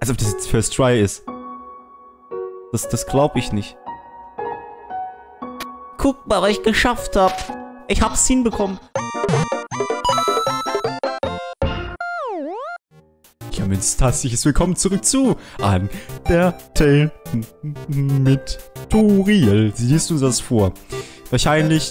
Als ob das jetzt First Try ist. Das glaube ich nicht. Guck mal, was ich geschafft habe. Ich hab's hinbekommen. Ja, ein herzliches Willkommen zurück zu an der Tale mit Toriel. Siehst du das vor? Wahrscheinlich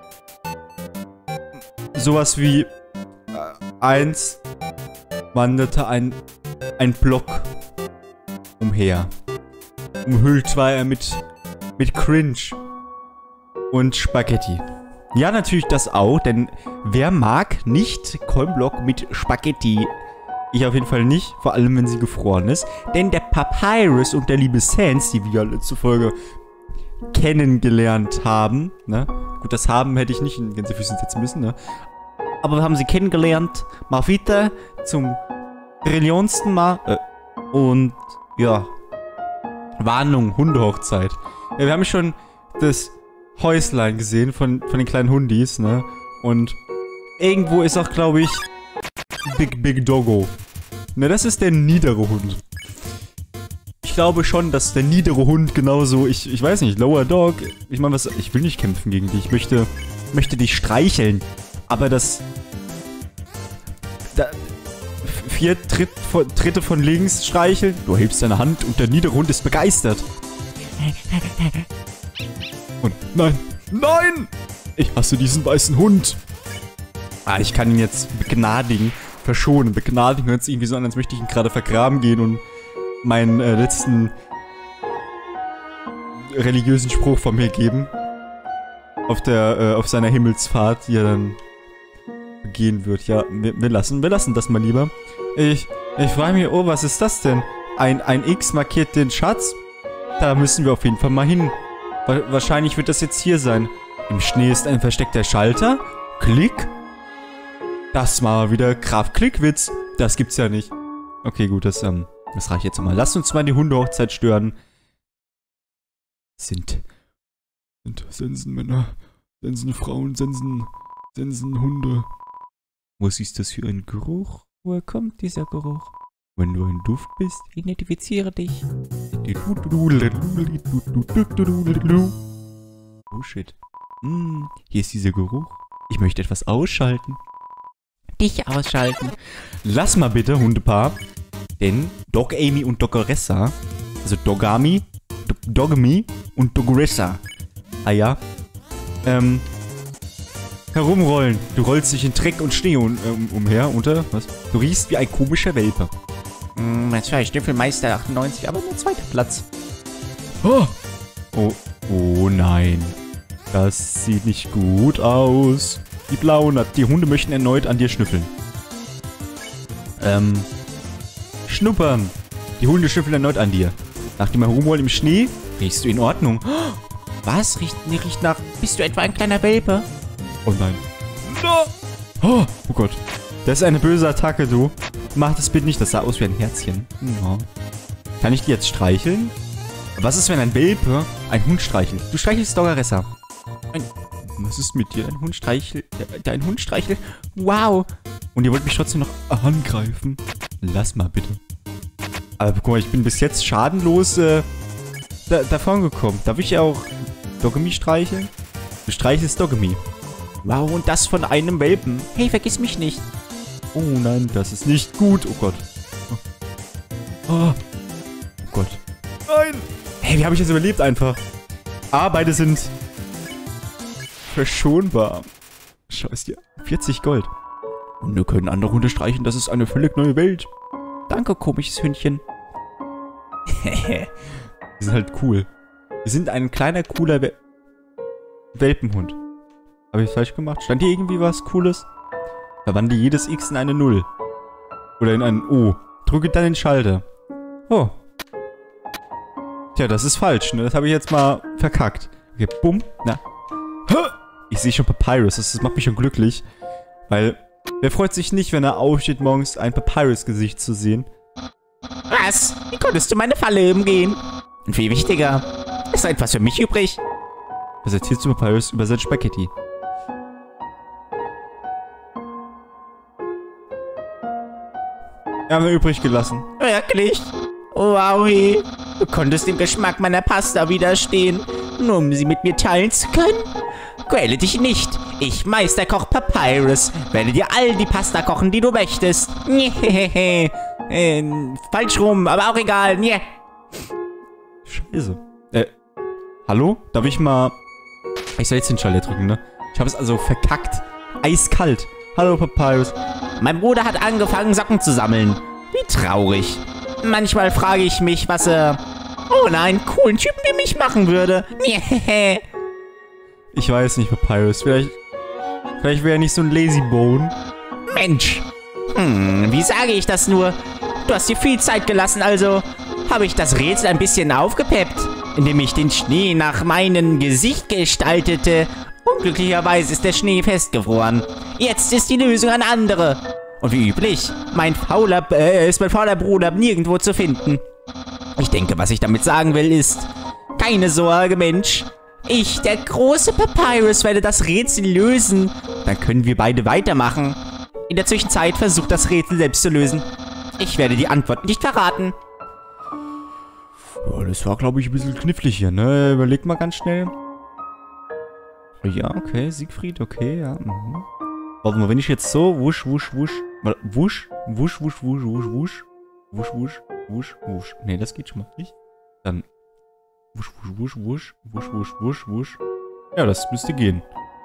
sowas wie eins wanderte ein Block umher. Umhüllt war er mit Cringe und Spaghetti. Ja, natürlich das auch, denn wer mag nicht Coinblock mit Spaghetti? Ich auf jeden Fall nicht, vor allem wenn sie gefroren ist. Denn der Papyrus und der liebe Sans, die wir letzte Folge kennengelernt haben, ne? Gut, das haben hätte ich nicht in Gänsefüßchen setzen müssen, ne? Aber wir haben sie kennengelernt, mal wieder zum trillionsten Mal. Und ja, Warnung, Hundehochzeit. Ja, wir haben schon das Häuslein gesehen von den kleinen Hundis, ne? Und irgendwo ist auch, glaube ich, Big Doggo. Ne, das ist der niedere Hund. Ich glaube schon, dass der niedere Hund genauso, ich weiß nicht, Lower Dog, ich meine, ich will nicht kämpfen gegen dich, ich möchte dich streicheln. Aber das... Tritte von links streicheln, du hebst deine Hand und der niedere Hund ist begeistert. Und nein, nein! Ich hasse diesen weißen Hund. Ah, ich kann ihn jetzt begnadigen, verschonen. Begnadigen hört sich irgendwie so an, als möchte ich ihn gerade vergraben gehen und meinen letzten religiösen Spruch von mir geben. Auf seiner Himmelsfahrt, die er dann gehen wird. Ja, wir lassen das mal lieber. Ich frage mich, oh, was ist das denn? Ein X markiert den Schatz? Da müssen wir auf jeden Fall mal hin. Wahrscheinlich wird das jetzt hier sein. Im Schnee ist ein versteckter Schalter. Klick. Das war wieder Kraft-Klick-Witz. Das gibt's ja nicht. Okay, gut, das reicht jetzt mal. Lasst uns mal die Hundehochzeit stören. Sind Sensenmänner, Sensenfrauen, Sensenhunde. Was ist das für ein Geruch? Woher kommt dieser Geruch? Wenn du ein Duft bist, identifiziere dich. Oh shit. Hier ist dieser Geruch. Ich möchte etwas ausschalten. Dich ausschalten. Lass mal bitte, Hundepaar. Denn Dog Amy und Doggeressa, also Dogami und Doggeressa. Ah ja. Herumrollen. Du rollst dich in Dreck und Schnee umher. Was? Du riechst wie ein komischer Welpe. Das war Schnüffelmeister 98, aber nur zweiter Platz. Oh. Oh nein. Das sieht nicht gut aus. Die Hunde möchten erneut an dir schnüffeln. Schnuppern. Die Hunde schnüffeln erneut an dir. Nach dem Herumrollen im Schnee riechst du in Ordnung. Was? Riecht nach... Bist du etwa ein kleiner Welpe? Oh nein. No! Oh Gott. Das ist eine böse Attacke, du. Mach das bitte nicht. Das sah aus wie ein Herzchen. Oh. Kann ich die jetzt streicheln? Was ist, wenn ein Welpe einen Hund streichelt? Du streichelst Doggeressa. Was ist mit dir? Ein Hund streichelt... Dein Hund streichelt... Wow. Und ihr wollt mich trotzdem noch angreifen? Lass mal bitte. Aber guck mal, ich bin bis jetzt schadenlos davon gekommen. Darf ich auch Doggemi streicheln? Du streichelst Doggemi. Wow, und das von einem Welpen. Hey, vergiss mich nicht. Oh nein, das ist nicht gut. Oh Gott. Oh Gott. Nein. Hey, wie habe ich das überlebt einfach? Ah, beide sind verschonbar. Schau es dir. 40 Gold. Hunde können andere Hunde streichen. Das ist eine völlig neue Welt. Danke, komisches Hündchen. Die sind halt cool. Wir sind ein kleiner, cooler Welpenhund. Habe ich falsch gemacht? Stand hier irgendwie was Cooles? Verwandle jedes X in eine 0. Oder in ein O. Drücke dann den Schalter. Oh. Tja, das ist falsch, ne? Das habe ich jetzt mal verkackt. Okay, bumm. Na. Ich sehe schon Papyrus. Das macht mich schon glücklich. Weil, wer freut sich nicht, wenn er aufsteht, morgens ein Papyrus-Gesicht zu sehen? Was? Wie konntest du meine Falle umgehen? Und viel wichtiger, ist etwas für mich übrig? Was erzählst du Papyrus über sein Spaghetti? Ja, haben wir übrig gelassen. Wirklich? Wowie, du konntest dem Geschmack meiner Pasta widerstehen, nur um sie mit mir teilen zu können? Quäle dich nicht. Ich, Meisterkoch Papyrus, werde dir all die Pasta kochen, die du möchtest. Falsch rum, aber auch egal. Scheiße. Hallo? Darf ich mal... Ich soll jetzt den Schalter drücken, ne? Ich habe es also verkackt. Eiskalt. Hallo, Papyrus. Mein Bruder hat angefangen, Socken zu sammeln. Wie traurig. Manchmal frage ich mich, was er... Oh nein, coolen Typen wie mich machen würde. Ich weiß nicht, Papyrus. Vielleicht wäre er nicht so ein Lazy Bone. Mensch. Wie sage ich das nur? Du hast dir viel Zeit gelassen, also habe ich das Rätsel ein bisschen aufgepeppt, indem ich den Schnee nach meinem Gesicht gestaltete. Unglücklicherweise ist der Schnee festgefroren. Jetzt ist die Lösung eine andere. Und wie üblich, ist mein fauler Bruder nirgendwo zu finden. Ich denke, was ich damit sagen will, ist... Keine Sorge, Mensch. Ich, der große Papyrus, werde das Rätsel lösen. Dann können wir beide weitermachen. In der Zwischenzeit versucht das Rätsel selbst zu lösen. Ich werde die Antwort nicht verraten. Oh, das war, glaube ich, ein bisschen knifflig hier, ne? Überleg mal ganz schnell. Ja, okay, Siegfried, okay, ja. Warte mal, wenn ich jetzt so wusch, wusch, wusch, wusch, wusch, wusch, wusch, wusch, wusch, wusch, wusch, wusch, wusch. Ne, das geht schon mal nicht. Dann wusch, wusch, wusch, wusch, wusch, wusch, wusch, wusch. Ja, das müsste gehen.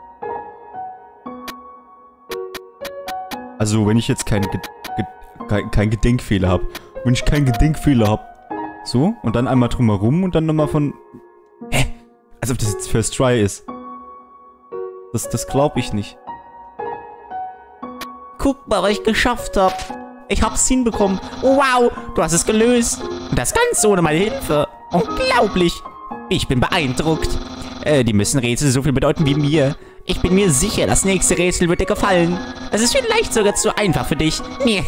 Also, wenn ich jetzt keinen Gedenkfehler habe. Wenn ich keinen Gedenkfehler habe. So, und dann einmal drumherum und dann nochmal von... Hä? Als ob das jetzt First Try ist. Das glaube ich nicht. Guck mal, was ich geschafft habe. Ich hab's hinbekommen. Wow, du hast es gelöst. Und das ganz ohne meine Hilfe. Unglaublich. Ich bin beeindruckt. Die müssen Rätsel so viel bedeuten wie mir. Ich bin mir sicher, das nächste Rätsel wird dir gefallen. Es ist vielleicht sogar zu einfach für dich.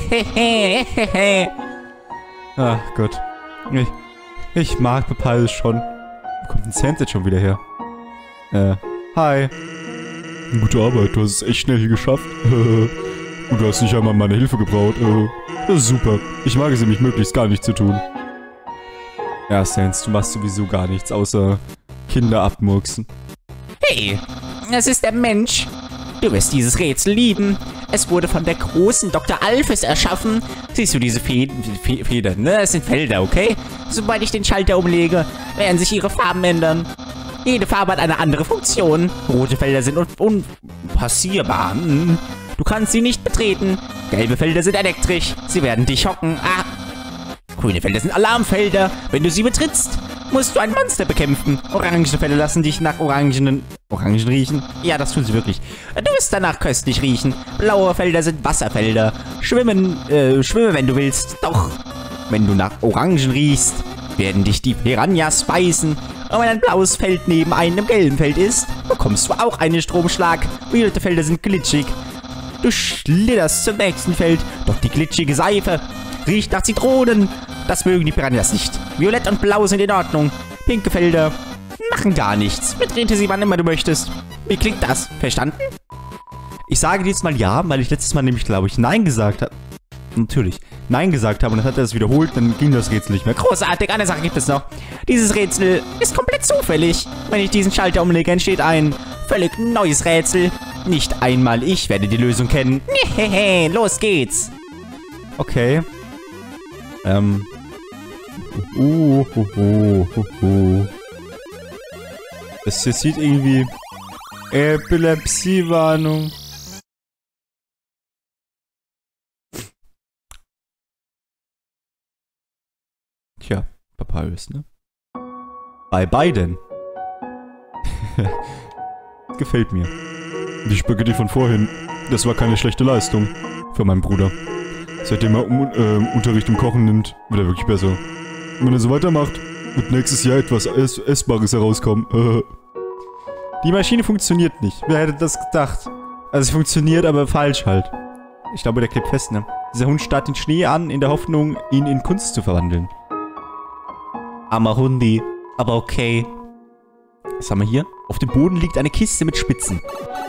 Ach Gott. Ich mag Papyrus schon. Wo kommt denn Sans jetzt schon wieder her? Hi. Gute Arbeit, du hast es echt schnell hier geschafft. Und du hast nicht einmal meine Hilfe gebraucht. Das ist super. Ich mag es nämlich möglichst gar nicht zu tun. Ja, Sans, du machst sowieso gar nichts, außer Kinder abmurksen. Hey, es ist der Mensch. Du wirst dieses Rätsel lieben. Es wurde von der großen Dr. Alphys erschaffen. Siehst du diese Federn, ne? Es sind Felder, okay? Sobald ich den Schalter umlege, werden sich ihre Farben ändern. Jede Farbe hat eine andere Funktion. Rote Felder sind unpassierbar. Du kannst sie nicht betreten. Gelbe Felder sind elektrisch. Sie werden dich schocken. Grüne Felder sind Alarmfelder. Wenn du sie betrittst, musst du ein Monster bekämpfen. Orange Felder lassen dich nach Orangen riechen. Ja, das tun sie wirklich. Du wirst danach köstlich riechen. Blaue Felder sind Wasserfelder. Schwimme, wenn du willst. Doch, wenn du nach Orangen riechst, werden dich die Piranhas beißen. Und wenn ein blaues Feld neben einem gelben Feld ist, bekommst du auch einen Stromschlag. Violette Felder sind glitschig. Du schlitterst zum nächsten Feld. Doch die glitschige Seife riecht nach Zitronen. Das mögen die Piranhas nicht. Violett und Blau sind in Ordnung. Pinke Felder machen gar nichts. Betrete sie, wann immer du möchtest. Wie klingt das? Verstanden? Ich sage diesmal ja, weil ich letztes Mal nämlich, glaube ich, Nein gesagt habe. Natürlich. Nein gesagt habe und dann hat er es wiederholt, dann ging das Rätsel nicht mehr. Großartig, eine Sache gibt es noch. Dieses Rätsel ist komplett zufällig. Wenn ich diesen Schalter umlege, entsteht ein völlig neues Rätsel. Nicht einmal ich werde die Lösung kennen. Los geht's. Okay. Das hier sieht irgendwie... Epilepsie-Warnung. Tja, Papyrus, ne? Bei beiden. Gefällt mir. Die Spaghetti von vorhin, das war keine schlechte Leistung für meinen Bruder. Seitdem er Unterricht im Kochen nimmt, wird er wirklich besser. Wenn er so weitermacht, wird nächstes Jahr etwas Essbares herauskommen. Die Maschine funktioniert nicht. Wer hätte das gedacht? Also sie funktioniert, aber falsch halt. Ich glaube, der klebt fest, ne? Dieser Hund starrt den Schnee an, in der Hoffnung, ihn in Kunst zu verwandeln. Armer Hundi. Aber okay. Was haben wir hier? Auf dem Boden liegt eine Kiste mit Spitzen.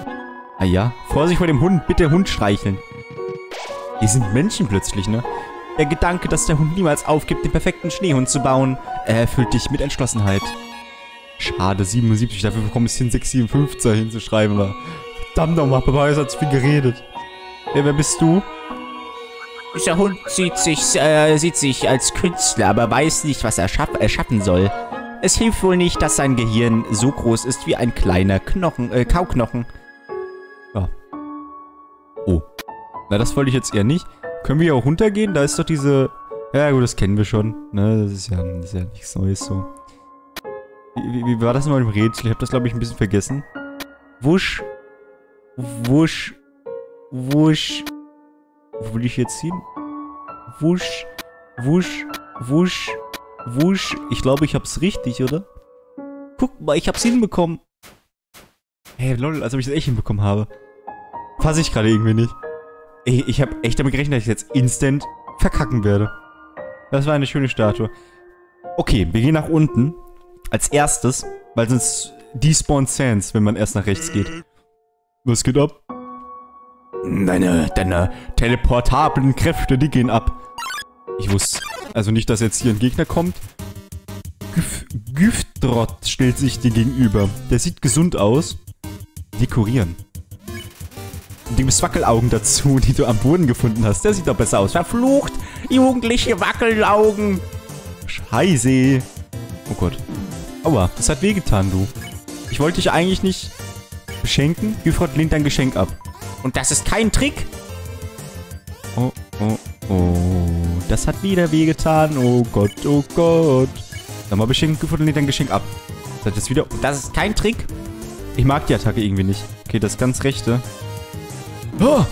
Ah ja. Vorsicht vor dem Hund. Bitte Hund streicheln. Hier sind Menschen plötzlich, ne? Der Gedanke, dass der Hund niemals aufgibt, den perfekten Schneehund zu bauen, erfüllt dich mit Entschlossenheit. Schade, 77, dafür bekomme ich es hin, 657 hinzuschreiben, aber verdammt nochmal, Papayas hat zu viel geredet. Wer bist du? Dieser Hund sieht sich als Künstler, aber weiß nicht, was er schaffen soll. Es hilft wohl nicht, dass sein Gehirn so groß ist wie ein kleiner Kauknochen. Ja. Oh. Na, das wollte ich jetzt eher nicht. Können wir hier auch runtergehen? Da ist doch diese... Ja gut, das kennen wir schon. Ne, das ist ja nichts Neues so. Wie war das nochmal im Rätsel? Ich habe das, glaube ich, ein bisschen vergessen. Wusch. Wusch. Wusch. Wo will ich jetzt hin? Wusch. Wusch. Wusch. Wusch. Ich glaube, ich hab's richtig, oder? Guck mal, ich hab's hinbekommen. Hey, lol, als ob ich das echt hinbekommen habe. Fasse ich gerade irgendwie nicht. Ey, ich habe echt damit gerechnet, dass ich jetzt instant verkacken werde. Das war eine schöne Statue. Okay, wir gehen nach unten. Als erstes, weil sonst despawnt Sans, wenn man erst nach rechts geht. Was geht ab? Deine teleportablen Kräfte, die gehen ab. Ich wusste also nicht, dass jetzt hier ein Gegner kommt. Güftrott stellt sich dir gegenüber. Der sieht gesund aus. Dekorieren. Und die Wackelaugen dazu, die du am Boden gefunden hast. Der sieht doch besser aus. Verflucht! Jugendliche Wackelaugen! Scheiße! Oh Gott. Aua, das hat wehgetan, du. Ich wollte dich eigentlich nicht beschenken. Güftrott lehnt dein Geschenk ab. Und das ist kein Trick? Oh, oh, oh. Das hat wieder wehgetan. Oh Gott, oh Gott. Nochmal beschenken, Güftrott lehnt dein Geschenk ab. Das hat jetzt wieder... Das ist kein Trick? Ich mag die Attacke irgendwie nicht. Okay, das ganz rechte. Oh!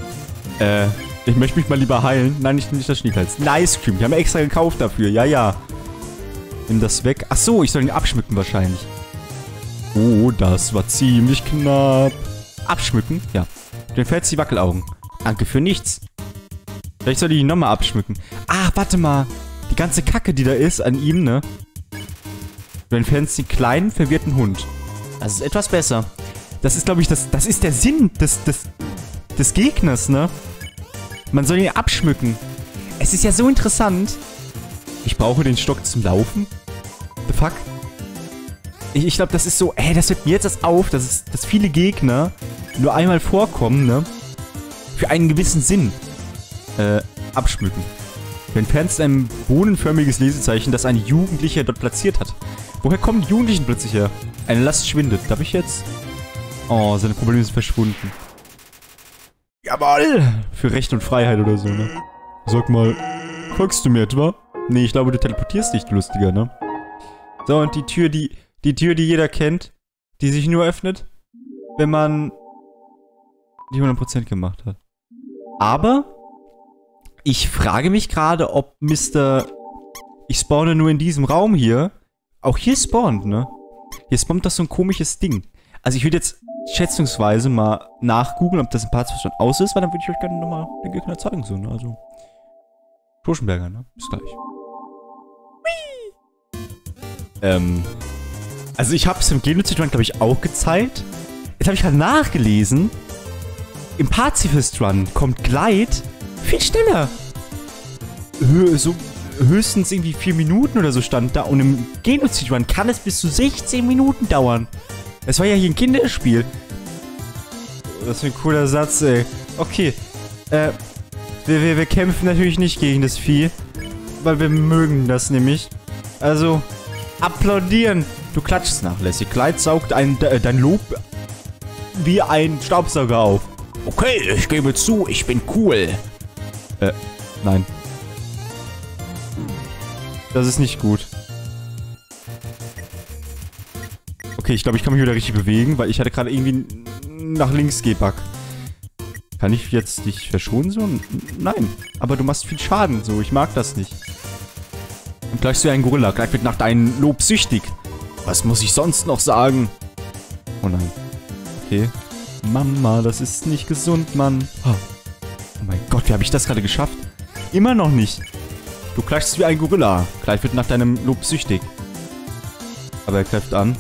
Ich möchte mich mal lieber heilen. Nein, ich nehme nicht das Schneekalz. Nice Cream. Die haben wir extra gekauft dafür. Ja, ja. Nimm das weg. Ach so, ich soll ihn abschmücken wahrscheinlich. Oh, das war ziemlich knapp. Abschmücken? Ja. Du entfernst die Wackelaugen. Danke für nichts. Vielleicht soll ich ihn nochmal abschmücken. Ah, warte mal. Die ganze Kacke, die da ist an ihm, ne? Du entfernst den kleinen, verwirrten Hund. Das ist etwas besser. Das ist, glaube ich, das ist der Sinn des Gegners, ne? Man soll ihn abschmücken. Es ist ja so interessant. Ich brauche den Stock zum Laufen. The fuck? Ich glaube, das ist so... das fällt mir jetzt erst auf, dass viele Gegner nur einmal vorkommen, ne? Für einen gewissen Sinn. Abschmücken. Du entfernst ein bohnenförmiges Lesezeichen, das ein Jugendlicher dort platziert hat. Woher kommen die Jugendlichen plötzlich her? Eine Last schwindet. Darf ich jetzt? Oh, seine Probleme sind verschwunden. Jawoll! Für Recht und Freiheit oder so, ne? Sag mal, folgst du mir etwa? Nee, ich glaube, du teleportierst dich, du Lustiger, ne? So, und die Tür, die jeder kennt, die sich nur öffnet, wenn man die 100% gemacht hat. Aber ich frage mich gerade, ob ich spawne nur in diesem Raum hier, auch hier spawnt, ne? Hier spawnt das so ein komisches Ding. Also ich würde jetzt schätzungsweise mal nachgoogeln, ob das ein Part schon aus ist, weil dann würde ich euch gerne nochmal den Gegner zeigen, so, ne? Also, Schurschenberger, ne? Bis gleich. Also ich habe es im Genozid-Run, glaube ich, auch gezeigt. Jetzt habe ich gerade nachgelesen. Im Pazifist-Run kommt Glide viel schneller. So höchstens irgendwie 4 Minuten oder so stand da. Und im Genozid-Run kann es bis zu 16 Minuten dauern. Es war ja hier ein Kinderspiel. Das ist ein cooler Satz, ey. Okay. Wir kämpfen natürlich nicht gegen das Vieh. Weil wir mögen das nämlich. Also, applaudieren. Du klatschst nachlässig. Glide saugt dein Lob wie ein Staubsauger auf. Okay, ich gebe zu, ich bin cool. Nein. Das ist nicht gut. Okay, ich glaube, ich kann mich wieder richtig bewegen, weil ich hatte gerade irgendwie nach links Gehbug. Kann ich jetzt dich verschonen so? Nein. Aber du machst viel Schaden so. Ich mag das nicht. Und gleich so ein Gorilla. Gleich wird nach deinem Lob süchtig. Was muss ich sonst noch sagen? Oh nein. Okay. Mama, das ist nicht gesund, Mann. Oh mein Gott, wie habe ich das gerade geschafft? Immer noch nicht. Du klatschst wie ein Gorilla. Gleich wird nach deinem Lob süchtig. Aber er greift an.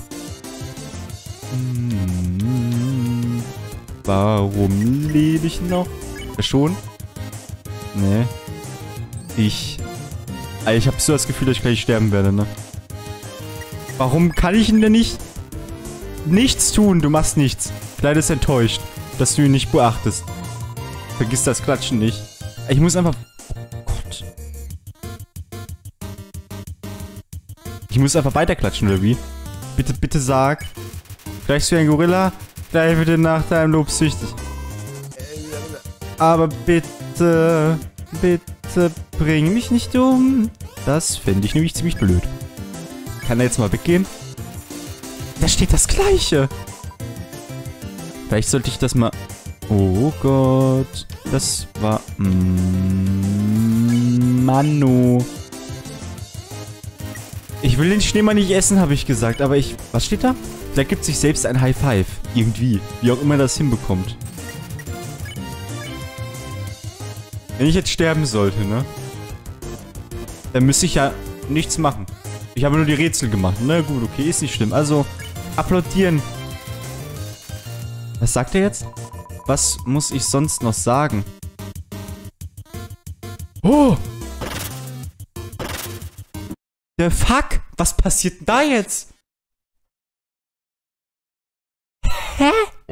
Warum lebe ich noch? Schon? Nee. Ich habe so das Gefühl, dass ich gleich sterben werde, ne? Warum kann ich ihn denn nicht... Nichts tun, du machst nichts. Kleid ist enttäuscht, dass du ihn nicht beachtest. Vergiss das Klatschen nicht. Ich muss einfach... Oh Gott. Ich muss einfach weiterklatschen, oder wie? Bitte, bitte sag. Gleich wie ein Gorilla, gleich bitte nach deinem Lob süchtig. Aber bitte, bitte bring mich nicht um. Das fände ich nämlich ziemlich blöd. Kann er jetzt mal weggehen? Da steht das Gleiche. Vielleicht sollte ich das mal... Oh Gott. Das war... Manu. Ich will den Schneemann nicht essen, habe ich gesagt. Aber ich... Was steht da? Der gibt sich selbst ein High Five. Irgendwie. Wie auch immer das hinbekommt. Wenn ich jetzt sterben sollte, ne? Dann müsste ich ja nichts machen. Ich habe nur die Rätsel gemacht. Na gut, okay, ist nicht schlimm. Also, applaudieren. Was sagt er jetzt? Was muss ich sonst noch sagen? Oh! Der Fuck! Was passiert denn da jetzt? Hä?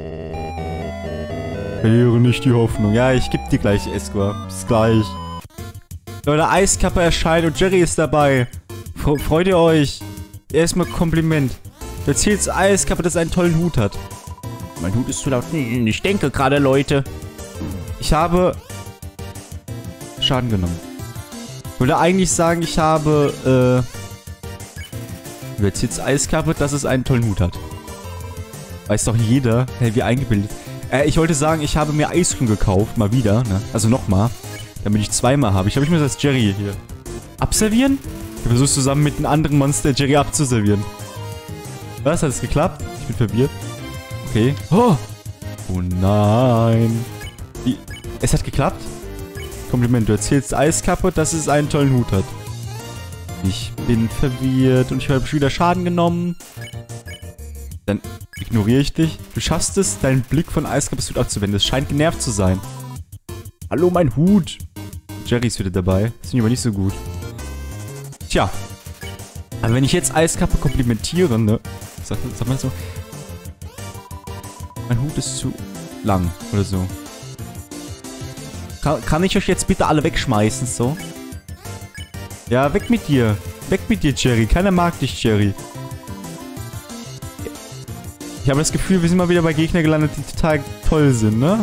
Verliere nicht die Hoffnung. Ja, ich geb dir gleich, Esquire. Bis gleich. Leute, Eiskappe erscheint und Jerry ist dabei. Freut ihr euch? Erstmal Kompliment. Du erzählst Eiskappe, dass er einen tollen Hut hat. Mein Hut ist zu laut. Ich denke gerade, Leute. Ich habe... Schaden genommen. Ich würde eigentlich sagen, ich habe, Du erzählst Eiskappe, dass es einen tollen Hut hat. Weiß doch jeder. Hey, wie eingebildet. Ich wollte sagen, ich habe mir Eiscreme gekauft. Mal wieder, ne? Also nochmal. Damit ich zweimal habe. Ich glaube, ich muss das Jerry hier abservieren. Du versuchst zusammen mit einem anderen Monster Jerry abzuservieren. Was? Hat es geklappt? Ich bin verwirrt. Okay. Oh! Oh nein. Wie? Es hat geklappt? Kompliment. Du erzählst Eiskappe, dass es einen tollen Hut hat. Ich bin verwirrt und ich habe schon wieder Schaden genommen. Dann ignoriere ich dich. Du schaffst es, deinen Blick von Eiskappes Hut abzuwenden. Es scheint genervt zu sein. Hallo, mein Hut. Jerry ist wieder dabei. Das finde ich aber nicht so gut. Tja. Aber wenn ich jetzt Eiskappe komplimentiere, ne? Sag mal so. Mein Hut ist zu lang. Oder so. Kann ich euch jetzt bitte alle wegschmeißen, so? Ja, weg mit dir. Weg mit dir, Jerry. Keiner mag dich, Jerry. Ich habe das Gefühl, wir sind mal wieder bei Gegnern gelandet, die total toll sind, ne?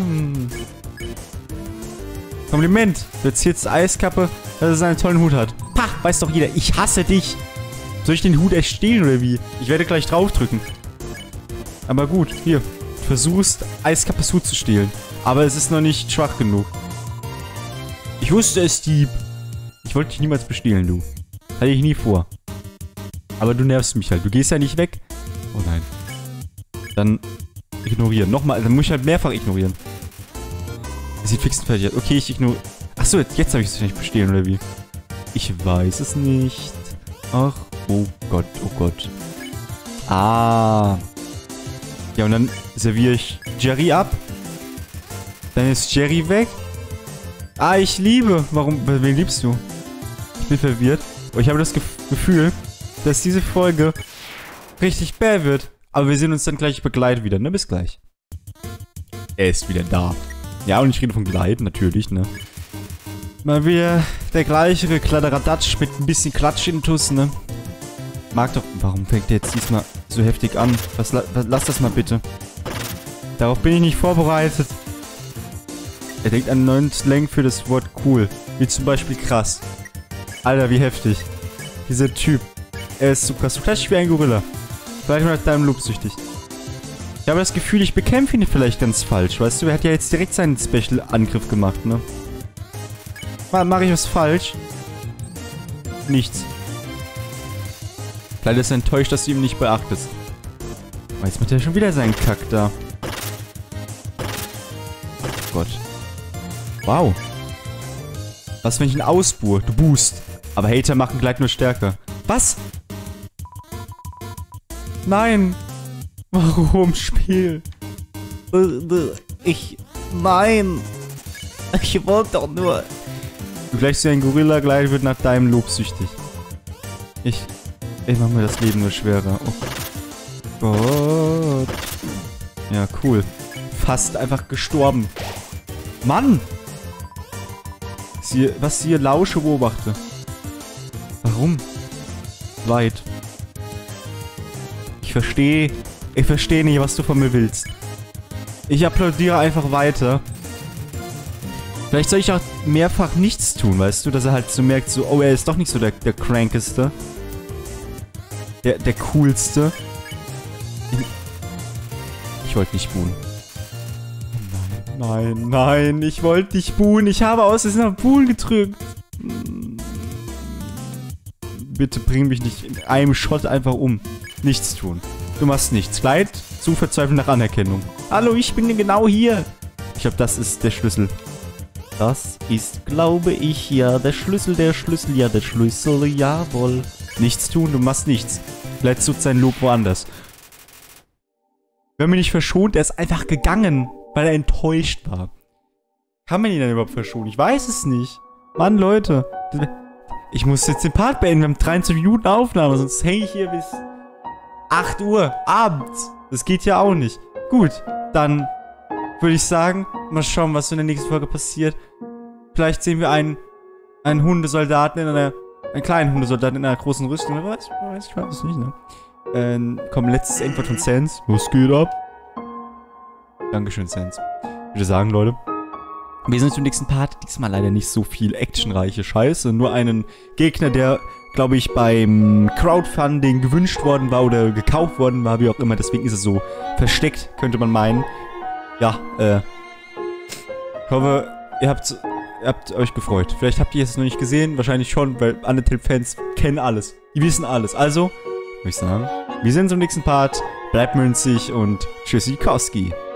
Kompliment. Du erzählst Eiskappe, dass es einen tollen Hut hat. Pah, weiß doch jeder. Ich hasse dich. Soll ich den Hut echt stehlen oder wie? Ich werde gleich draufdrücken. Aber gut, hier. Du versuchst, Eiskappes Hut zu stehlen. Aber es ist noch nicht schwach genug. Ich wusste es, Dieb. Ich wollte dich niemals bestehlen, du. Hatte ich nie vor. Aber du nervst mich halt. Du gehst ja nicht weg. Oh nein. Dann ignorieren. Nochmal, dann muss ich halt mehrfach ignorieren. Das sieht fix und fertig aus. Okay, ich ignoriere. Achso, jetzt habe ich es nicht bestehlen, oder wie? Ich weiß es nicht. Ach, oh Gott, oh Gott. Ah. Ja, und dann serviere ich Jerry ab. Dann ist Jerry weg. Ah, ich liebe. Warum? Wen liebst du? Ich bin verwirrt. Aber ich habe das Gefühl, dass diese Folge richtig bäh wird. Aber wir sehen uns dann gleich begleitet wieder, ne? Bis gleich. Er ist wieder da. Ja, und ich rede von Gleiten, natürlich, ne? Mal wieder der gleiche Kladderadatsch mit ein bisschen Klatsch-Intus, ne? Mag doch... Warum fängt der jetzt diesmal so heftig an? Lass das mal bitte. Darauf bin ich nicht vorbereitet. Er denkt an einen neuen Slang für das Wort cool. Wie zum Beispiel krass. Alter, wie heftig. Dieser Typ. Er ist so krass. Du klatschst wie ein Gorilla. Vielleicht mal nach deinem Lob süchtig. Ich habe das Gefühl, ich bekämpfe ihn vielleicht ganz falsch. Weißt du, er hat ja jetzt direkt seinen Special-Angriff gemacht, ne? Mache ich was falsch? Nichts. Vielleicht ist er enttäuscht, dass du ihm nicht beachtest. Aber jetzt macht er schon wieder seinen Kack da. Oh Gott. Wow. Was, wenn ich ihn ausbuhe? Du boost. Aber Hater machen gleich nur stärker. Was? Nein. Warum, Spiel? Nein. Ich wollte doch nur... Du gleichst wie ein Gorilla, gleich wird nach deinem Lob süchtig. Ich mach mir das Leben nur schwerer. Oh Gott. Ja, cool. Fast einfach gestorben. Mann! Was hier Lausche beobachte. Warum? Leid. Ich verstehe nicht, was du von mir willst. Ich applaudiere einfach weiter. Vielleicht soll ich auch mehrfach nichts tun, weißt du? Dass er halt so merkt, so, oh, er ist doch nicht so der Crankeste. Der Coolste. Ich wollte nicht buhen. Nein, ich wollte nicht buhen. Ich habe aus Versehen auf Buhen gedrückt. Bitte bring mich nicht in einem Shot einfach um. Nichts tun. Du machst nichts. Kleid zu verzweifeln nach Anerkennung. Hallo, ich bin genau hier. Ich glaube, das ist der Schlüssel. Das ist, glaube ich, ja, der Schlüssel, jawohl. Nichts tun, du machst nichts. Vielleicht sucht sein Lob woanders. Wir haben ihn nicht verschont, er ist einfach gegangen, weil er enttäuscht war. Kann man ihn denn überhaupt verschonen? Ich weiß es nicht. Mann, Leute. Ich muss jetzt den Part beenden, wir haben 23 Minuten Aufnahme, sonst hänge ich hier bis 8 Uhr abends. Das geht ja auch nicht. Gut, dann würde ich sagen, mal schauen, was in der nächsten Folge passiert. Vielleicht sehen wir einen Hundesoldaten einen kleinen Hundesoldaten in einer großen Rüstung. Wer weiß, ich weiß es nicht, ne? Komm, letztes Endwort von Sans. Was geht ab? Dankeschön, Sans. Ich würde sagen, Leute, wir sind zum nächsten Part. Diesmal leider nicht so viel actionreiche Scheiße. Nur einen Gegner, der, glaube ich, beim Crowdfunding gewünscht worden war oder gekauft worden war, wie auch immer. Deswegen ist es so versteckt, könnte man meinen. Ja, ich hoffe, ihr habt euch gefreut. Vielleicht habt ihr es noch nicht gesehen, wahrscheinlich schon, weil Undertale-Fans kennen alles. Die wissen alles. Also, würde ich sagen, wir sehen uns im nächsten Part. Bleibt münzig und tschüssikowski.